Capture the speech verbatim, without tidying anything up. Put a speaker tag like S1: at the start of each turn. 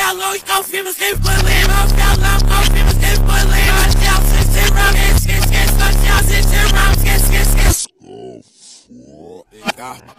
S1: longe, confirma, sempre foi lema. Violão, confirma, sempre foi lema. Hotel, sem ser rum, esquece, esquece. Hotel, sem ser rum, esquece, esquece, esquece.